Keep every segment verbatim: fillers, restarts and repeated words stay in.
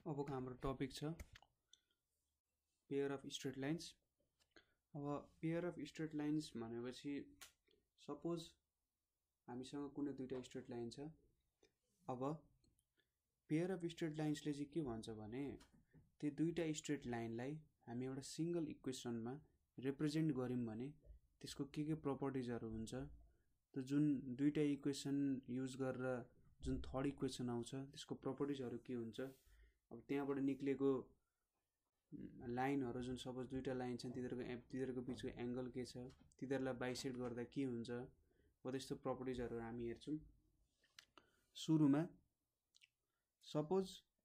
अबको हाम्रो टपिक छ पेयर अफ स्ट्रेट लाइन्स। अब पेयर अफ स्ट्रेट लाइन्स भनेपछि सपोज हामीसँग कुनै दुईटा स्ट्रेट लाइन छ। अब पेयर अफ स्ट्रेट लाइन्सले चाहिँ के भन्छ भने त्यो दुईटा स्ट्रेट लाइनलाई हामी एउटा सिंगल इक्वेसनमा रिप्रेजेन्ट गर्यौं भने त्यसको के के प्रपर्टिजहरु हुन्छ, त्यो जुन दुईटा इक्वेसन युज गरेर जुन थर्ड इक्वेसन आउँछ त्यसको प्रपर्टिजहरु के हुन्छ। अब त्यहाँबाट निक्लेको लाइनहरु जुन सपोज दुईटा लाइन छन् तिनीहरुको तिनीहरुको बीचको एंगल के छ, तिनीहरुलाई बाइसेक्ट गर्दा के हुन्छ, हो त्यस्तो प्रपर्टिजहरु हामी हेर्छौं। सुरुमा suppose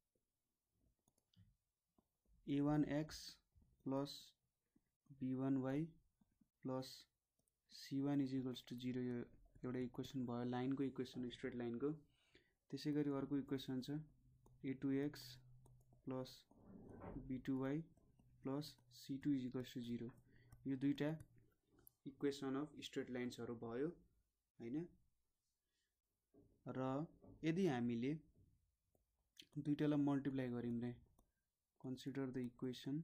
a one x plus b one y plus c one is equals to zero यो एउटा इक्वेसन भयो, लाइनको इक्वेसन स्ट्रेट लाइनको। त्यसैगरी अर्को इक्वेसन छ a two x plus b two y plus c two is equals to zero. यो दुईटा इक्वेसन अफ स्ट्रेट लाइन्सहरु भयो हैन। र यदि हामीले दुईटालाई मल्टिप्लाई गर्यौं रे, कन्सिडर द इक्वेसन,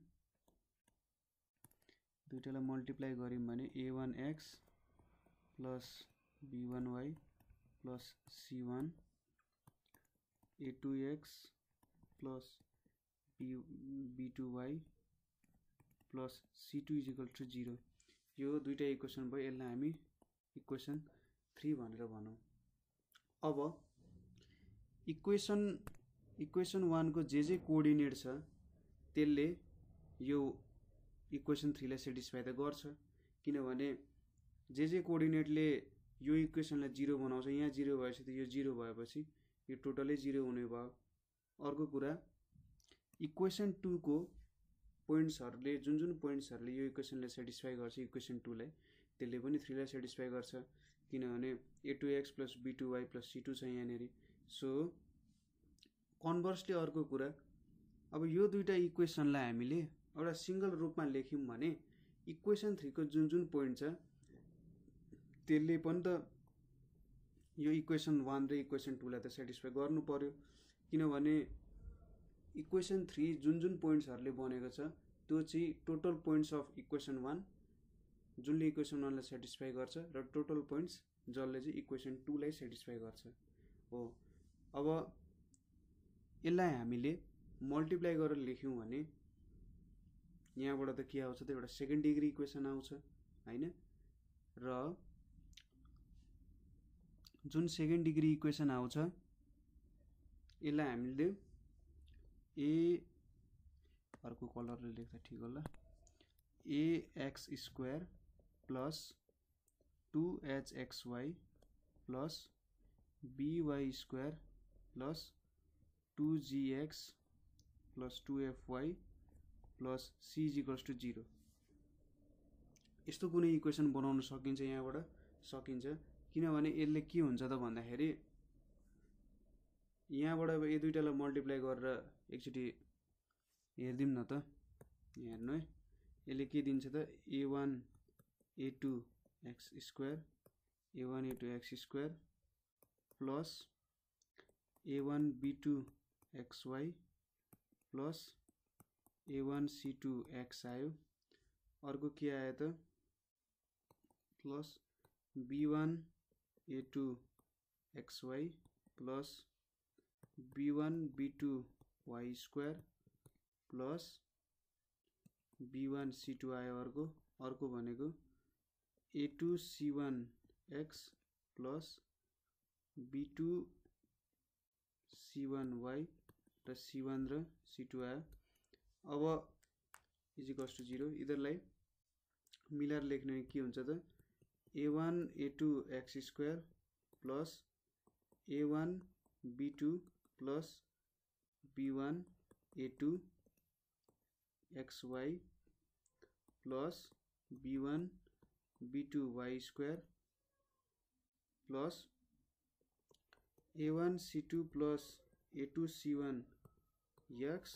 दुईटालाई मल्टिप्लाई गर्यौं भने a one x plus b one y plus c one, a two x plus b two y plus c two is equal to zero. यो दुईटा इक्वेसन भयो, यसलाई हामी इक्वेसन थ्री भनेर भनौं। अब इक्वेसन इक्वेसन वन को जे जे कोअर्डिनेट छ त्यसले यो इक्वेसन थ्री लाई सेटिस्फाई त गर्छ, किनभने जे जे कोअर्डिनेटले यो इक्वेसनलाई जीरो बनाउँछ, यहाँ जीरो भएपछि त यो जीरो भएपछि यो टोटलै जीरो हुने भयो। अर्को कुरा इक्वेसन टू को पोइन्ट्सहरुले जुन जुन पोइन्ट्सहरुले यो इक्वेसनलाई सेटिस्फाई गर्छ इक्वेसन टू लाई, त्यसले पनि थ्री लाई सेटिस्फाई गर्छ, किनभने a two x plus b two y plus c two छ यहाँनेरि। सो कन्भर्सली अर्को कुरा, अब यो दुईटा इक्वेसनलाई हामीले एउटा सिंगल रूपमा लेख्यौं भने इक्वेसन थ्री को जुन जुन पोइन्ट छ त्यसले पनि त यो इक्वेसन वन र इक्वेसन टू लाई त सेटिस्फाई गर्नु पर्यो, किनभने इक्वेसन थ्री जुन जुन पोइन्ट्सहरुले बनेको छ त्यो चाहिँ total points of equation one जुनले इक्वेसन वन लाई सेटिस्फाई गर्छ र टोटल पोइन्ट्स जसले चाहिँ इक्वेसन टू लाई सेटिस्फाई गर्छ हो। अब यसलाई हामीले मल्टिप्लाई गरेर लेख्यौं भने यहाँबाट त के आउँछ त एउटा सेकेन्ड डिग्री इक्वेसन आउँछ हैन। र जुन सेकेन्ड डिग्री इक्वेसन आउँछ यसलाई हामीले ए अर्को कलरले लेख्दा ठीक होला, a x square plus two h x y plus b y square plus two g x plus two f y plus c is equals to zero. यस्तो कुनै इक्वेसन बनाउन सकिन्छ, यहाँबाट सकिन्छ, किनभने यसले के हुन्छ त भन्दाखेरि यहाँबाट अब यो दुईटालाई मल्टिप्लाई गरेर एकचोटी हेर्दिम न त, हेर्नु है यसले के दिन्छ त a one a two x square a one a two x square plus a one b two x y plus a one c two x आयो। अर्को के आयो त plus b one a two x y plus b one b two y square plus b one c two आयो। अर्को अर्को भनेको a two c one x plus b two c one y र सी वन र c two आयो। अब is equals to zero. यिनीहरुलाई मिलाएर लेख्ने के हुन्छ त a one a two x square plus a one b two plus b one a two x y plus b one b two y square plus a one c two plus a two c one x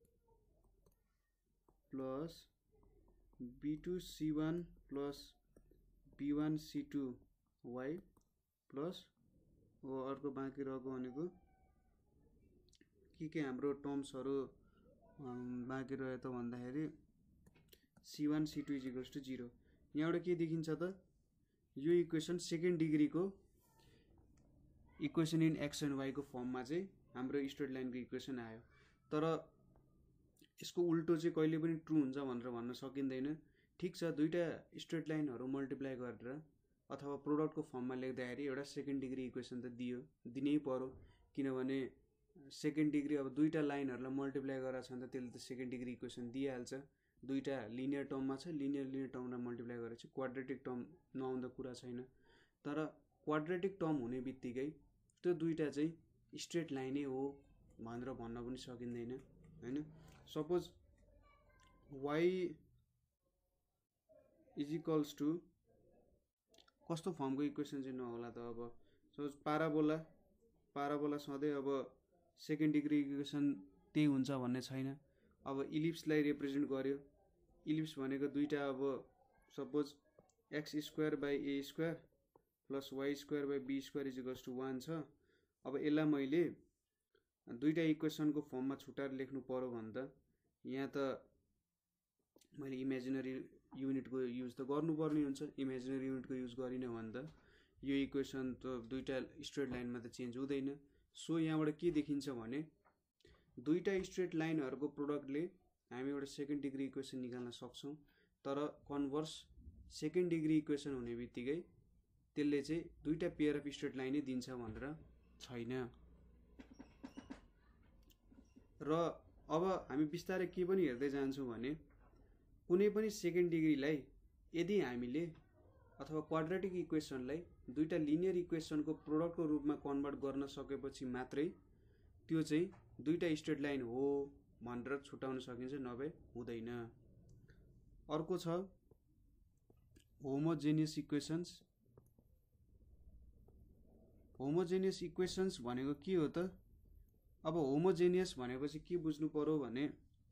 plus b two c one plus b one c two y plus अर्को बाँकी रहेको भनेको के के हाम्रो टर्म्सहरु बाँकी रह्यो त भन्दाखेरि c one c two is equals to zero. यहाँबाट के देखिन्छ त यो इक्वेसन सेकेन्ड डिग्रीको equation in x and y को फर्ममा चाहिँ हाम्रो स्ट्रेट लाइनको इक्वेसन आयो। तर यसको उल्टो चाहिँ कहिले पनि ट्रू हुन्छ भनेर भन्न सकिँदैन। ठीक छ, दुईटा स्ट्रेट लाइनहरु मल्टिप्लाई गरेर अथवा प्रोडक्टको फर्ममा लेख्दाखेरि एउटा सेकेन्ड डिग्री इक्वेसन त दियो दिनै पर्यो, किनभने सेकेन्ड डिग्री अब दुईटा लाइनहरुलाई मल्टिप्लाई गरेछ भने त त्यसले त सेकेन्ड डिग्री इक्वेसन दिइहाल्छ। दुईटा लिनियर टर्ममा छ, लिनियर लिनियर टर्मलाई मल्टिप्लाई गरेपछि क्वाड्रेटिक टर्म नआउँदा कुरा छैन। तर क्वाड्रेटिक टर्म हुने बित्तिकै त्यो दुईटा चाहिँ स्ट्रेट लाइनै हो भनेर भन्न पनि सकिँदैन हैन। Suppose y is equals to कस्तो फर्मको इक्वेसन चाहिँ नहोला त। अब सपोज पाराबोला पाराबोला सधैँ अब सेकेन्ड डिग्री इक्वेसन त्यही हुन्छ भन्ने छैन। अब इलिप्सलाई रिप्रेजेन्ट गर्यो, इलिप्स भनेको दुईटा अब suppose x square by a square plus y square by b square is equals to one छ। अब यसलाई मैले दुईटा इक्वेसनको फर्ममा छुटाएर लेख्नु पर्यो भने त यहाँ त मैले इमेजिनरी युनिटको युज त गर्नुपर्ने हुन्छ। इमेजिनरी युनिटको युज गरिन भने त यो इक्वेसन त दुईटा स्ट्रेट लाइनमा त चेन्ज हुँदैन। सो यहाँबाट के देखिन्छ भने दुईटा स्ट्रेट लाइनहरुको प्रोडक्टले हामी एउटा सेकेन्ड डिग्री इक्वेसन निकाल्न सक्छौं। तर कन्भर्स सेकेन्ड डिग्री इक्वेसन हुने बित्तिकै त्यसले चाहिँ दुईटा पेयर अफ स्ट्रेट लाइनै दिन्छ भनेर छैन। र अब हामी बिस्तारै के पनि हेर्दै जान्छौं भने कुनै पनि सेकेन्ड डिग्रीलाई यदि हामीले अथवा क्वाड्रेटिक इक्वेसनलाई दुईटा लिनियर इक्वेसनको प्रोडक्टको रूपमा कन्भर्ट गर्न सकेपछि मात्रै त्यो चाहिँ दुईटा स्ट्रेट लाइन हो भनेर छुटाउन सकिन्छ, नभए हुँदैन। अर्को छ होमोजेनियस इक्वेसन्स। होमोजेनियस इक्वेसन्स भनेको के हो त? अब होमोजेनियस भनेपछि के बुझ्नु पर्यो भने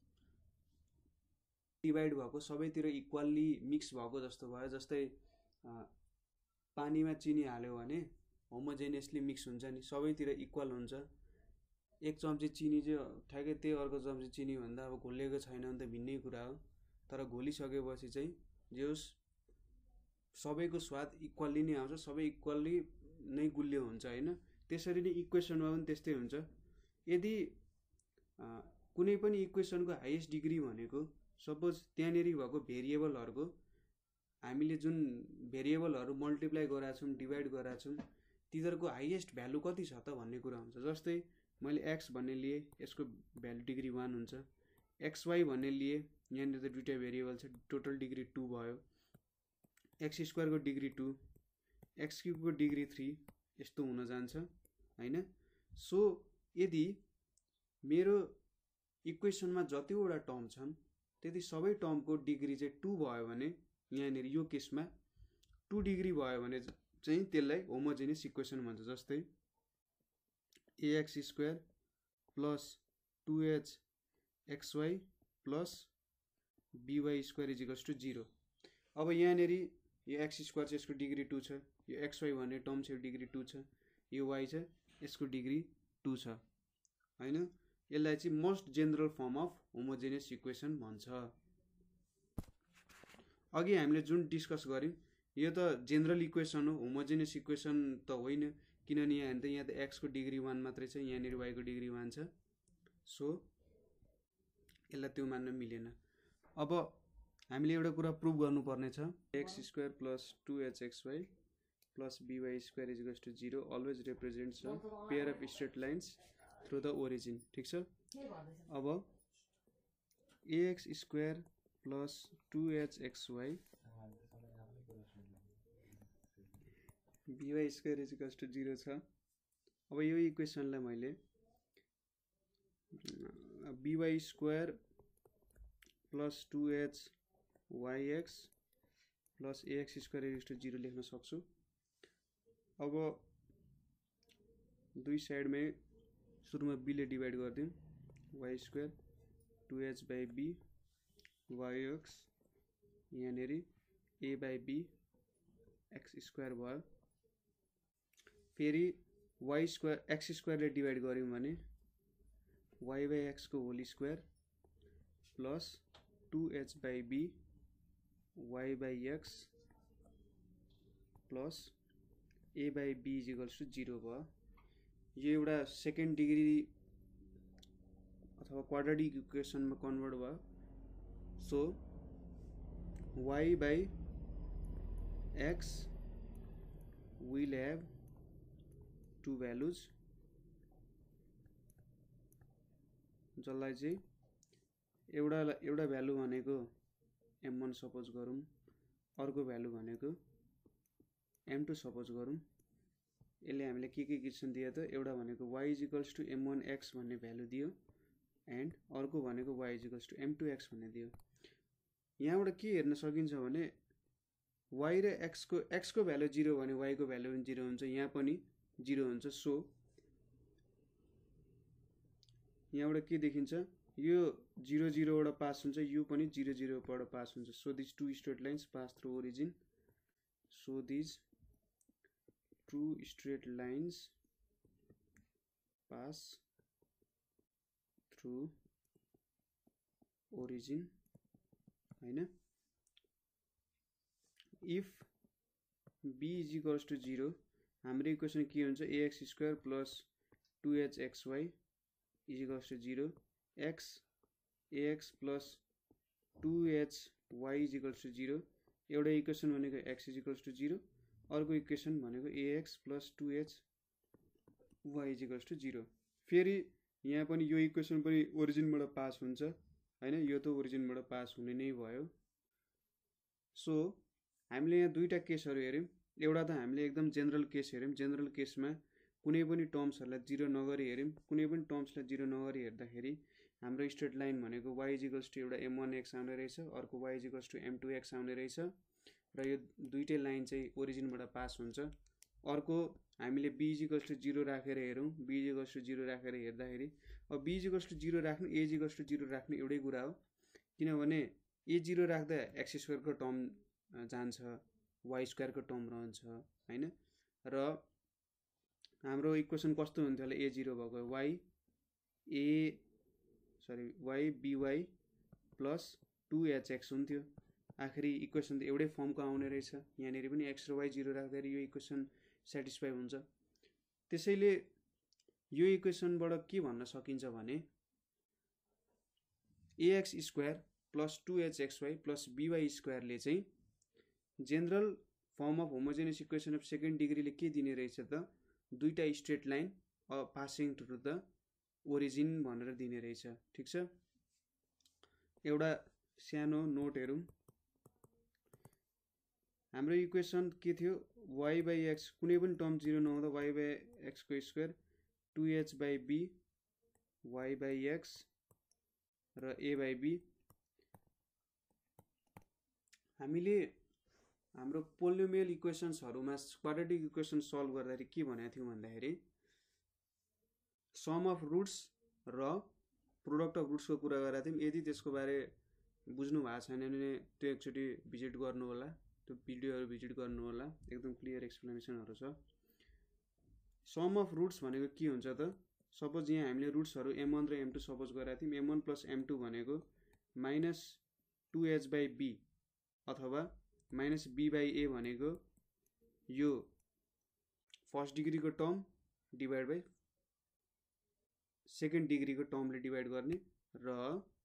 डिभाइड भएको सबैतिर इक्वली मिक्स भएको जस्तो भयो। जस्तै पानीमा चिनी हाल्यो भने होमोजेनियसली मिक्स हुन्छ नि, सबैतिर इक्वल हुन्छ। एक चम्ची चिनी चाहिँ ठ्याक्कै त्यही अर्को चम्ची चिनी भन्दा अब घोलिएको छैन भने त भिन्नै कुरा हो। तर घोलिसकेपछि चाहिँ जे होस् सबैको स्वाद इक्वली नै आउँछ, सबै इक्वली नै गुलियो हुन्छ हैन। त्यसरी नै इक्वेसनमा पनि त्यस्तै हुन्छ। यदि कुनै पनि इक्वेसनको हाईएस्ट डिग्री भनेको सपोज त्यहाँनेरि भएको भेरिएबलहरुको हामीले जुन भेरिएबलहरु मल्टिप्लाई गराएको छौं, डिभाइड गराएको छौं, तिनीहरुको हाईएस्ट भ्यालु कति छ त भन्ने कुरा हुन्छ। जस्तै मैले x भन्ने लिए, यसको भ्यालु डिग्री वन हुन्छ। xy भन्ने लिए, यहाँनिर त दुईटा भेरिएबल छ, टोटल डिग्री टू भयो। x स्क्वायर को डिग्री टू, x क्यूब को डिग्री थ्री, यस्तो हुन जान्छ हैन। सो यदि मेरो इक्वेसनमा जतिवटा टर्म छन् त्यति सबै टर्मको डिग्री चाहिँ टू भयो भने यहाँनिर यो केसमा टू डिग्री भयो भने चाहिँ त्यसलाई होमोजेनियस इक्वेसन भन्छ। जस्तै ax square plus two h xy plus by square is equals to zero. अब यहाँनिर यो x स्क्वायर चाहिँ यसको डिग्री टू छ, यो xy भन्ने टर्म चाहिँ डिग्री टू छ, यो y चाहिँ यसको डिग्री टू छ हैन। यसलाई चाहिँ most general form of homogeneous equation भन्छ। अघि हामीले जुन डिस्कस गर्यौं यो त जेनरल इक्वेसन हो, होमोजेनियस इक्वेसन त होइन, किनभने यहाँ त यहाँ त x को डिग्री वन मात्रै छ, यहाँनिर y को डिग्री वन छ। सो यसलाई त्यो मान्न मिलेन। अब हामीले एउटा कुरा प्रुभ गर्नुपर्ने छ, x square plus two h x y plus by square is equals to zero always represents a pair of straight lines through the origin. ठीक छ। अब ax square plus two h x y by square is equals to zero छ। अब यो इक्वेसनलाई मैले by square plus two h y x plus ax square is to zero लेख्न सक्छु। अब दुई साइडमै सुरुमा b ले divide गर्दियौं, y square two h by b yx यहाँनेरि a बाई b x स्क्वायर भयो। फेरि y स्क्वायर x स्क्वायर ले डिभाइड गर्यौं भने y by x को whole square plus two h by b y by x प्लस a by b is equals to zero भयो। यो एउटा सेकेन्ड डिग्री अथवा क्वाड्रेटिक इक्वेसनमा कन्भर्ट भयो। So y by x will have two values, जसलाई चाहिँ एउटा एउटा भ्यालु भनेको एम वन सपोज गरौँ, अर्को भ्यालु भनेको एम टू सपोज गरौँ। यसले हामीले के के इक्वेसन दियो त, एउटा भनेको y is equals to m one x भन्ने भ्यालु दियो एन्ड अर्को भनेको y is equals to m two x भन्ने दियो। यहाँबाट के हेर्न सकिन्छ भने y र x को x को भ्यालु जीरो भने y को भ्यालु पनि जीरो हुन्छ, यहाँ पनि जीरो हुन्छ। सो यहाँबाट के देखिन्छ, यो जीरो जीरो बाट पास हुन्छ, यो पनि जीरो जीरो बाट पास हुन्छ। So this two straight lines pass through origin. So this two straight lines pass through origin हैन। If b is equals to zero, हाम्रो इक्वेसन के हुन्छ, ax square plus two h x y is equals to zero, x ax plus two h y is equals to zero. एउटा equation भनेको x is equals to zero, अर्को equation भनेको ax plus two h y is equals to zero. फेरि यहाँ पनि यो equation पनि ओरिजिनबाट pass हुन्छ हैन, यो त ओरिजिनबाट पास हुने नै भयो। सो हामीले यहाँ दुईटा केसहरू हेर्यौं। एउटा त हामीले एकदम जेनरल केस हेर्यौं, जेनरल केसमा कुनै पनि टर्म्सहरूलाई जिरो नगरी हेर्यौं। कुनै पनि टर्म्सलाई जिरो नगरी हेर्दाखेरि हाम्रो स्ट्रेट लाइन भनेको y इज इक्वल्स टू एउटा एम वन एक्स आउने रहेछ, अर्को y is equals to m two x आउने रहेछ र यो दुईटै लाइन चाहिँ ओरिजिनबाट पास हुन्छ। अर्को हामीले b is equals to zero राखेर हेरौँ, b is equals to zero राखेर हेर्दाखेरि अब b is equals to zero राख्नु, a is equals to zero राख्नु एउटै कुरा हो, किनभने a जीरो राख्दा एक्स स्क्वायरको टर्म जान्छ, y स्क्वायरको टर्म रहन्छ हैन। र हाम्रो इक्वेसन कस्तो हुन्थ्यो होला, a जीरो भएको y a sorry y by plus two h x हुन्थ्यो। आखिरी इक्वेसन त एउटै फर्मको आउने रहेछ, यहाँनिर पनि x र y जीरो राख्दाखेरि यो इक्वेसन सेटिस्फाई हुन्छ। त्यसैले यो इक्वेसनबाट के भन्न सकिन्छ भने ax square plus two h x y plus by स्क्वायरले चाहिँ general form of homogeneous equation of second डिग्रीले के दिने रहेछ त, दुईटा straight line passing through the origin भनेर दिने रहेछ। ठीक छ, एउटा सानो नोट हेरौँ। हाम्रो इक्वेसन के थियो, y by x कुनै पनि टर्म जीरो नहुँदा y by x को square two h by b y by x र a by b। हामीले हाम्रो पोलिनोमियल इक्वेसन्सहरुमा क्वाड्रेटिक इक्वेसन सल्भ गर्दाखेरि के भनेको थियौं भन्दाखेरि सम अफ रुट्स र प्रोडक्ट अफ रुट्स को कुरा गरेका थियौं। यदि त्यसको बारे बुझ्नु भएको छैन भने त्यो एकचोटी भिजिट गर्नु होला, त्यो भिडियोहरु भिजिट गर्नु होला, एकदम क्लियर एक्सप्लेनेसनहरु छ। सम अफ रुट्स भनेको के हुन्छ त, सपोज यहाँ हामीले रुट्सहरु एम वन र एम टू सपोज गरेका थियौं। M one plus m two भनेको minus two h by b अथवा माइनस बी बाई ए भनेको यो फर्स्ट डिग्री को term divide by second degree को टर्मले डिवाइड गर्ने र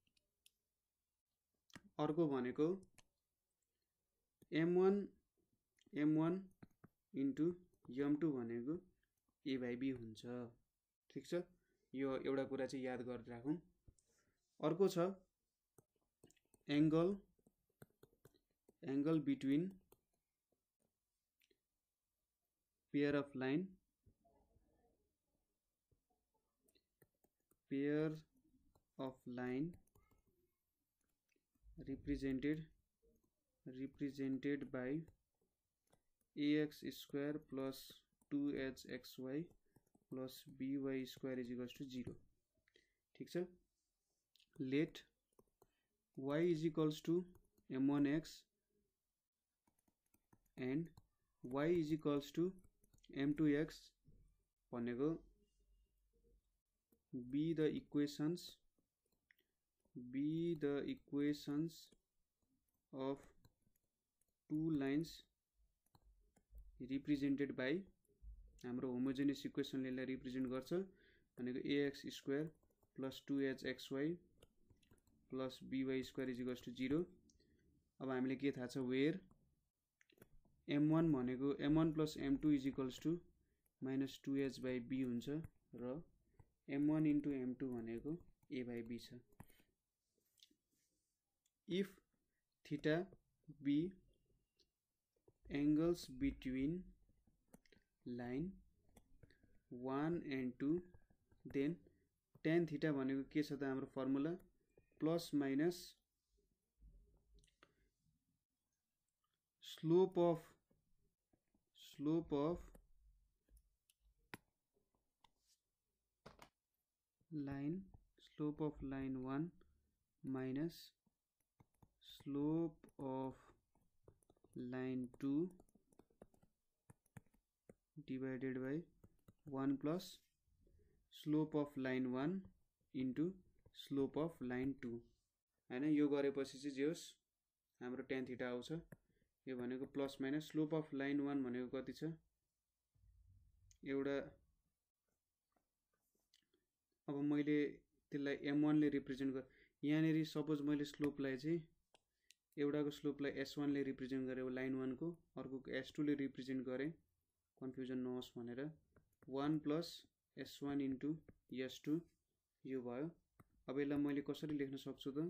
अर्को भनेको m one m one into m two भनेको ए बाई बी हुन्छ। ठीक छ, यो एउटा कुरा चाहिँ याद गरेर राखौं। अर्को छ angle angle between pair of line पेयर of line represented represented by ax square plus two h x y plus by square is equals to zero। ठीक छ, let y is equals to m one x and y is equals to m two x भनेको be the equations be the equations of two lines represented by हाम्रो homogeneous equation ले represent गर्छ भनेको ax square plus two h x y plus by square is equals to zero. अब हामीले के थाहा छ where m one भनेको m one plus m two is equals to minus two h by b हुन्छ र m one into m two भनेको a by b छ. If theta be angles between line one and two, then tan theta भनेको के छ त हाम्रो formula plus minus slope of slope of line slope of line one minus slope of line two divided by one plus slope of line one into slope of line two. हैन यो गरेपछि चाहिँ जे होस् हाम्रो tan theta आउँछ. यो भनेको plus minus slope of line one भनेको कति छ एउटा. अब मैले त्यसलाई m one ले रिप्रेजेन्ट गर यहाँनेरि सपोज मैले स्लोपलाई चाहिँ एउटाको स्लोपलाई s one ले रिप्रेजेन्ट गरे लाइन one को अर्कोको s two ले रिप्रेजेन्ट गरे कन्फ्युजन नहोस् भनेर one plus s one into s two यो भयो. अब यसलाई मैले कसरी लेख्न सक्छु त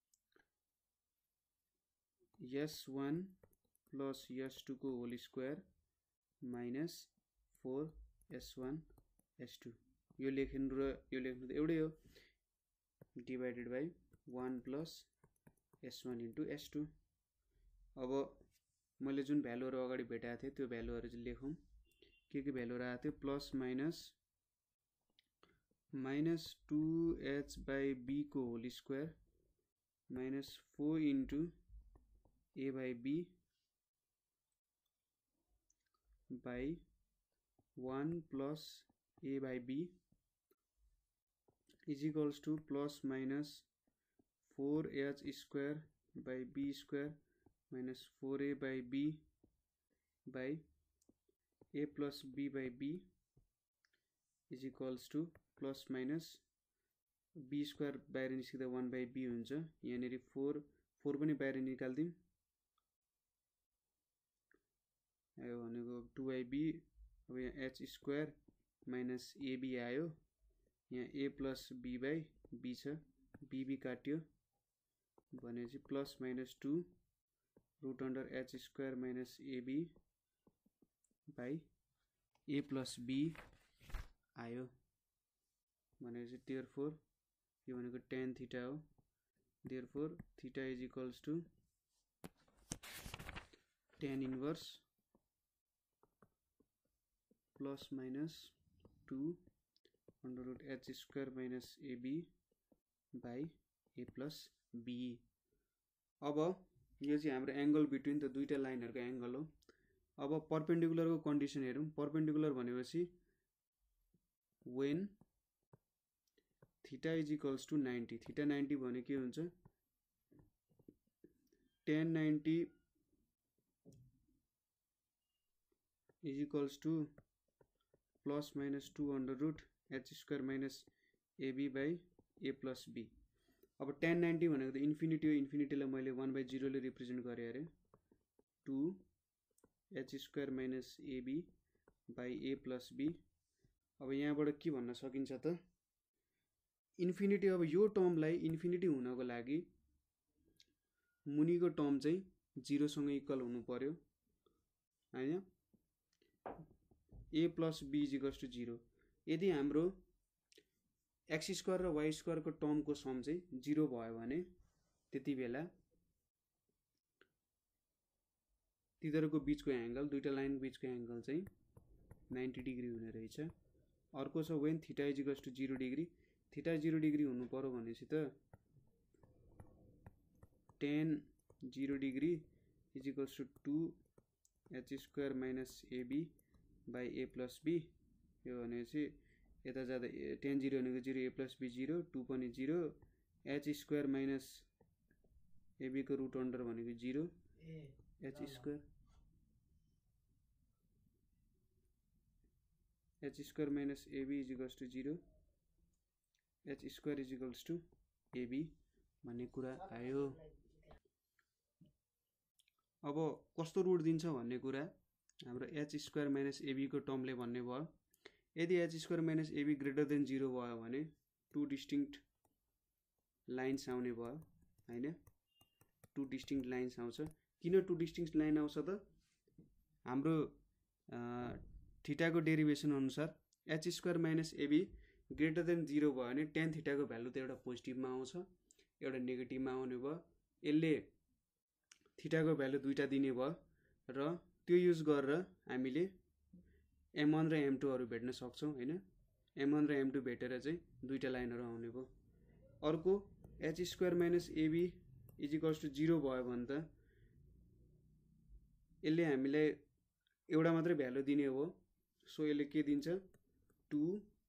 s one plus s two को whole square minus four s one s two यो लेख्नु र यो लेख्नु त एउटै हो divided by one plus s one into s two. अब मैले जुन भ्यालुहरु अगाडि भेटाएको थिए त्यो भ्यालुहरु चाहिँ लेखौं. के के भ्यालुहरु आएको थियो plus minus minus two h by b को whole square minus four into a by b by one plus a by b is equals to plus minus four h square by b square minus four a by b by a plus b by b is equals to plus minus b square बाहिर निस्किँदा one by b हुन्छ. यहाँनेरि four four पनि बाहिर निकाल्दिम आयो भनेको two by b. अब यहाँ h square minus ab आयो. यहाँ a plus b by b छ bb काट्यो भनेपछि plus minus two root under h square minus ab by a plus b आयो भनेपछि therefore यो भनेको tan theta हो. therefore theta is equals to tan inverse plus minus two under root h square minus ab by a plus b. अब यो चाहिँ हाम्रो angle between त दुईटा लाइनहरुको एंगल हो. अब परपेंडिकुलर को कन्डिसन हेरौं. परपेंडिकुलर भनेपछि when theta is equals to ninety theta ninety भने के हुन्छ tan ninety is equals to plus minus two under root h square minus ab by a plus b. अब tan ninety भनेको त infinity हो. Infinity लाई मैले one by zero ले रिप्रेजेन्ट गरे अरे two h square minus ab by a plus b. अब यहाँबाट के भन्न सकिन्छ त इन्फिनिटी. अब यो टर्मलाई इन्फिनिटी हुनको लागि मुनिको टर्म चाहिँ zero सँग इक्वल हुनु पर्यो हैन. a plus b is equals to zero. यदि हाम्रो x स्क्वायर र y स्क्वायर को टर्म को सम चाहिँ zero भयो भने त्यति बेला तिनीहरुको बीचको एंगल दुईटा लाइन बीचको एंगल चाहिँ ninety डिग्री हुने रहेछ. अर्को छ when theta is equals to zero degree. theta zero degree हुनु पर्यो भनेपछि त tan zero degree is equals to two h square minus ab by a plus b. यो भनेपछि यता जाँदा टेन जिरो भनेको zero, A plus B zero, two पनि zero, H square minus AB को रुट अन्डर भनेको zero, H square H square minus AB is equals to zero, H square is equals to AB भन्ने कुरा आयो। अब कस्तो root दिन्छ भन्ने कुरा हाम्रो एच स्क्वायर माइनस एबी को टर्मले भन्ने भयो। यदि H square minus AB greater than zero भयो भने टू डिस्टिंक्ट लाइन्स आउने भयो हैन, टू डिस्टिंक्ट लाइन्स आउँछ। किन टू डिस्टिंक्ट लाइन आउँछ त? हाम्रो थीटा को डेरिवेसन अनुसार H square minus AB greater than zero भयो भने टेन थीटा को भ्यालु त एउटा पोजिटिभमा आउँछ, एउटा नेगेटिभमा आउने भयो। यसले थीटा को भ्यालु दुईटा दिने भयो र त्यो युज गरेर हामीले एम वन र एम टू हरू भेट्न सक्छौं हैन। एम वन र एम टू भेटेर चाहिँ दुईटा लाइनहरू आउने भयो। अर्को H square minus AB is equals to zero भयो भने त यसले हामीलाई एउटा मात्रै भ्यालु दिने हो। सो यसले के दिन्छ? Two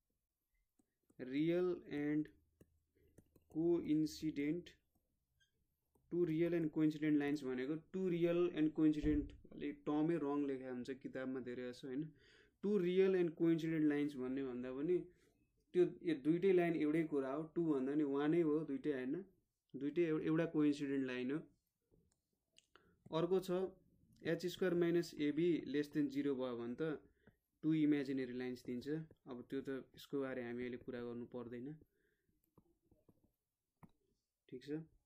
real and coincident, two real and coincident lines भनेको टू रियल एन्ड कोइन्सिडेन्ट, अलिक टर्मै रङ लेखा हुन्छ किताबमा धेरै जसो हैन। Two real and coincident lines भन्ने भन्दा पनि त्यो दुईटै लाइन एउटै कुरा हो। टू भन्दा नि वानै हो, दुईटै हैन, दुईटै एउटा कोइन्सिडेन्ट लाइन हो। अर्को छ H square minus AB less than zero भयो भने त टू इमेजिनेरी लाइन्स दिन्छ। अब त्यो त यसको बारे हामी अहिले कुरा गर्नु पर्दैन, ठीक छ।